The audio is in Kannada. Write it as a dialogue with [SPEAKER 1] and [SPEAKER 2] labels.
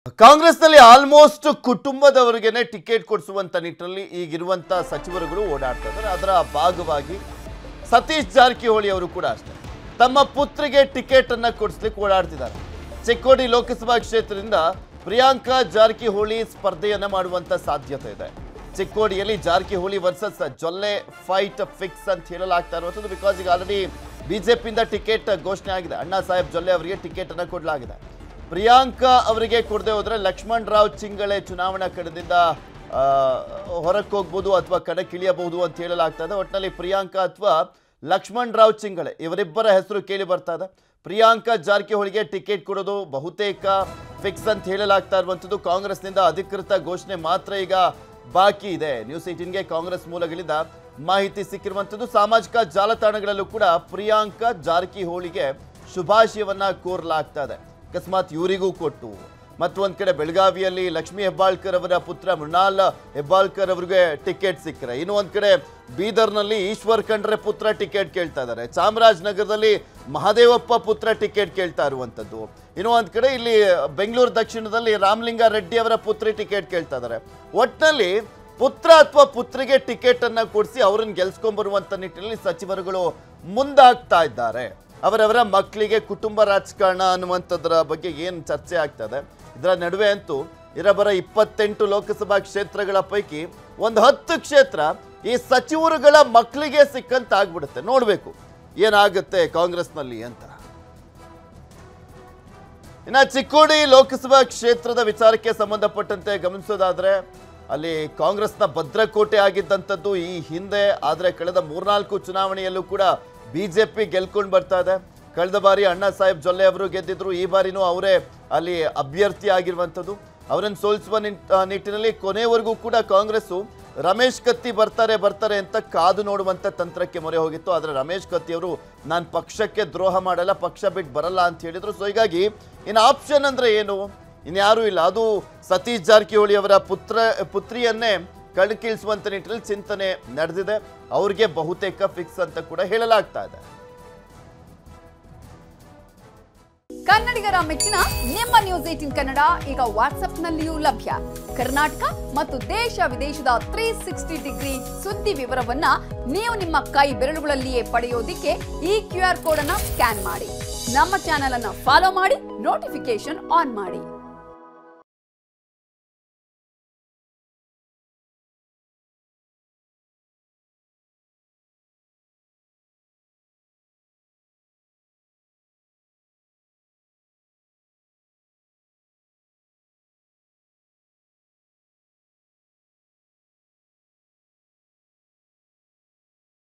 [SPEAKER 1] ಕಾಂಗ್ರೆಸ್ನಲ್ಲಿ ಆಲ್ಮೋಸ್ಟ್ ಕುಟುಂಬದವರಿಗೆನೇ ಟಿಕೆಟ್ ಕೊಡಿಸುವಂತ ನಿಟ್ಟಿನಲ್ಲಿ ಈಗಿರುವಂತ ಸಚಿವರುಗಳು ಓಡಾಡ್ತಾ ಇದ್ದಾರೆ. ಅದರ ಭಾಗವಾಗಿ ಸತೀಶ್ ಜಾರಕಿಹೊಳಿ ಅವರು ಕೂಡ ಅಷ್ಟೇ ತಮ್ಮ ಪುತ್ರಿಗೆ ಟಿಕೆಟ್ ಅನ್ನು ಕೊಡಿಸಲಿಕ್ಕೆ ಓಡಾಡ್ತಿದ್ದಾರೆ. ಚಿಕ್ಕೋಡಿ ಲೋಕಸಭಾ ಕ್ಷೇತ್ರದಿಂದ ಪ್ರಿಯಾಂಕಾ ಜಾರಕಿಹೊಳಿ ಸ್ಪರ್ಧೆಯನ್ನ ಮಾಡುವಂತ ಸಾಧ್ಯತೆ ಇದೆ. ಚಿಕ್ಕೋಡಿಯಲ್ಲಿ Jarkiholi versus Jolle fight fix ಅಂತ ಹೇಳಲಾಗ್ತಾ ಇರುವಂತದ್ದು. ಬಿಕಾಸ್ ಈಗ ಆಲ್ರೆಡಿ ಬಿಜೆಪಿಯಿಂದ ಟಿಕೆಟ್ ಘೋಷಣೆ ಆಗಿದೆ. ಅಣ್ಣಾ ಸಾಹೇಬ್ ಜೊಲ್ಲೆ ಅವರಿಗೆ ಟಿಕೆಟ್ ಅನ್ನು ಕೊಡಲಾಗಿದೆ. ಪ್ರಿಯಾಂಕಾ ಅವರಿಗೆ ಕೊಡದೆ ಹೋದ್ರೆ ಲಕ್ಷ್ಮಣ್ ರಾವ್ ಚಿಂಗಳೆ ಚುನಾವಣಾ ಕಣದಿಂದ ಹೊರಕ್ಕೆ ಹೋಗ್ಬೋದು ಅಥವಾ ಕಣಕ್ಕಿಳಿಯಬಹುದು ಅಂತ ಹೇಳಲಾಗ್ತಾ ಇದೆ. ಒಟ್ಟಿನಲ್ಲಿ ಪ್ರಿಯಾಂಕಾ ಅಥವಾ ಲಕ್ಷ್ಮಣ್ ರಾವ್ ಚಿಂಗಳೆ ಇವರಿಬ್ಬರ ಹೆಸರು ಕೇಳಿ ಬರ್ತಾ ಇದೆ. ಪ್ರಿಯಾಂಕಾ ಜಾರಕಿಹೊಳಿಗೆ ಟಿಕೆಟ್ ಕೊಡೋದು ಬಹುತೇಕ ಫಿಕ್ಸ್ ಅಂತ ಹೇಳಲಾಗ್ತಾ ಇರುವಂಥದ್ದು. ಕಾಂಗ್ರೆಸ್ನಿಂದ ಅಧಿಕೃತ ಘೋಷಣೆ ಮಾತ್ರ ಈಗ ಬಾಕಿ ಇದೆ. ನ್ಯೂಸ್ 18ಗೆ ಕಾಂಗ್ರೆಸ್ ಮೂಲಗಳಿಂದ ಮಾಹಿತಿ ಸಿಕ್ಕಿರುವಂಥದ್ದು. ಸಾಮಾಜಿಕ ಜಾಲತಾಣಗಳಲ್ಲೂ ಕೂಡ ಪ್ರಿಯಾಂಕಾ ಜಾರಕಿಹೊಳಿಗೆ ಶುಭಾಶಯವನ್ನ ಕೋರಲಾಗ್ತಾ ಇದೆ. ಅಕಸ್ಮಾತ್ ಇವರಿಗೂ ಕೊಟ್ಟು ಮತ್ತೊಂದು ಕಡೆ ಬೆಳಗಾವಿಯಲ್ಲಿ ಲಕ್ಷ್ಮೀ ಹೆಬ್ಬಾಳ್ಕರ್ ಅವರ ಪುತ್ರ ಮೃಣಾಲ್ ಹೆಬ್ಬಾಳ್ಕರ್ ಅವರಿಗೆ ಟಿಕೆಟ್ ಸಿಕ್ಕರೆ, ಇನ್ನು ಒಂದು ಕಡೆ ಬೀದರ್ನಲ್ಲಿ ಈಶ್ವರ್ ಖಂಡ್ರೆ ಪುತ್ರ ಟಿಕೆಟ್ ಕೇಳ್ತಾ ಇದ್ದಾರೆ. ಚಾಮರಾಜನಗರದಲ್ಲಿ ಮಹದೇವಪ್ಪ ಪುತ್ರ ಟಿಕೆಟ್ ಕೇಳ್ತಾ ಇರುವಂಥದ್ದು. ಇನ್ನು ಒಂದು ಕಡೆ ಇಲ್ಲಿ ಬೆಂಗಳೂರು ದಕ್ಷಿಣದಲ್ಲಿ ರಾಮಲಿಂಗ ರೆಡ್ಡಿ ಅವರ ಪುತ್ರಿ ಟಿಕೆಟ್ ಕೇಳ್ತಾ ಇದ್ದಾರೆ. ಒಟ್ಟಿನಲ್ಲಿ ಪುತ್ರ ಅಥವಾ ಪುತ್ರಿಗೆ ಟಿಕೆಟ್ ಅನ್ನ ಕೊಡಿಸಿ ಅವರನ್ನು ಗೆಲ್ಸ್ಕೊಂಡ್ಬರುವಂತ ನಿಟ್ಟಿನಲ್ಲಿ ಸಚಿವರುಗಳು ಮುಂದಾಗ್ತಾ ಇದ್ದಾರೆ. ಅವರವರ ಮಕ್ಕಳಿಗೆ ಕುಟುಂಬ ರಾಜಕಾರಣ ಅನ್ನುವಂಥದ್ರ ಬಗ್ಗೆ ಏನು ಚರ್ಚೆ ಆಗ್ತದೆ. ಇದರ ನಡುವೆ ಅಂತೂ ಇರಬರ 28 ಲೋಕಸಭಾ ಕ್ಷೇತ್ರಗಳ ಪೈಕಿ ಒಂದು 10 ಕ್ಷೇತ್ರ ಈ ಸಚಿವರುಗಳ ಮಕ್ಕಳಿಗೆ ಸಿಕ್ಕಂತ ಆಗ್ಬಿಡುತ್ತೆ. ನೋಡ್ಬೇಕು ಏನಾಗುತ್ತೆ ಕಾಂಗ್ರೆಸ್ನಲ್ಲಿ ಅಂತ. ಇನ್ನು ಚಿಕ್ಕೋಡಿ ಲೋಕಸಭಾ ಕ್ಷೇತ್ರದ ವಿಚಾರಕ್ಕೆ ಸಂಬಂಧಪಟ್ಟಂತೆ ಗಮನಿಸೋದಾದ್ರೆ ಅಲ್ಲಿ ಕಾಂಗ್ರೆಸ್ನ ಭದ್ರಕೋಟೆ ಆಗಿದ್ದಂಥದ್ದು ಈ ಹಿಂದೆ. ಆದರೆ ಕಳೆದ 3-4 ಚುನಾವಣೆಯಲ್ಲೂ ಕೂಡ ಬಿಜೆಪಿ ಗೆಲ್ಕೊಂಡು ಬರ್ತಾ ಇದೆ. ಕಳೆದ ಬಾರಿ ಅಣ್ಣಾ ಸಾಹೇಬ್ ಜೊಲ್ಲೆ ಅವರು ಗೆದ್ದಿದ್ರು. ಈ ಬಾರಿನೂ ಅವರೇ ಅಲ್ಲಿ ಅಭ್ಯರ್ಥಿ ಆಗಿರುವಂಥದ್ದು. ಅವರನ್ನು ಸೋಲಿಸುವ ನಿಟ್ಟಿನಲ್ಲಿ ಕೊನೆವರೆಗೂ ಕೂಡ ಕಾಂಗ್ರೆಸ್ಸು ರಮೇಶ್ ಕತ್ತಿ ಬರ್ತಾರೆ ಅಂತ ಕಾದು ನೋಡುವಂಥ ತಂತ್ರಕ್ಕೆ ಮೊರೆ ಹೋಗಿತ್ತು. ಆದರೆ ರಮೇಶ್ ಕತ್ತಿ ಅವರು ನಾನು ಪಕ್ಷಕ್ಕೆ ದ್ರೋಹ ಮಾಡಲ್ಲ, ಪಕ್ಷ ಬಿಟ್ಟು ಬರಲ್ಲ ಅಂತ ಹೇಳಿದ್ರು. ಸೊ ಹೀಗಾಗಿ ಇನ್ನು ಆಪ್ಷನ್ ಅಂದರೆ ಏನು, ಇನ್ಯಾರೂ ಇಲ್ಲ. ಅದು ಸತೀಶ್ ಜಾರಕಿಹೊಳಿ ಅವರ ಪುತ್ರಿಯನ್ನೇ ಕಣಕ್ಕಿಳಿಸುವಂತ ನಿಟ್ಟಿನಲ್ಲಿ ಚಿಂತನೆ ನಡೆದಿದೆ. ಅವ್ರಿಗೆ ಬಹುತೇಕ ಫಿಕ್ಸ್ ಅಂತ ಕೂಡ ಹೇಳಲಾಗ್ತಾ ಇದೆ.
[SPEAKER 2] ಕನ್ನಡಿಗರ ಮೆಚ್ಚಿನ ನಿಮ್ಮ ನ್ಯೂಸ್ 18 ಕನ್ನಡ ಈಗ ವಾಟ್ಸ್ಆಪ್ನಲ್ಲಿಯೂ ಲಭ್ಯ. ಕರ್ನಾಟಕ ಮತ್ತು ದೇಶ ವಿದೇಶದ 360 ಡಿಗ್ರಿ ಸುದ್ದಿ ವಿವರವನ್ನ ನೀವು ನಿಮ್ಮ ಕೈ ಬೆರಳುಗಳಲ್ಲಿಯೇ ಪಡೆಯೋದಿಕ್ಕೆ ಈ QR ಕೋಡ್ ಅನ್ನ ಸ್ಕ್ಯಾನ್ ಮಾಡಿ. ನಮ್ಮ ಚಾನೆಲ್ ಅನ್ನ ಫಾಲೋ ಮಾಡಿ, ನೋಟಿಫಿಕೇಶನ್ ಆನ್ ಮಾಡಿ.